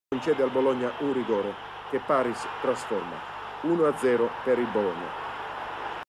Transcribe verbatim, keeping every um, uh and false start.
concede al Bologna un rigore che Paris trasforma. uno a zero per il Bologna.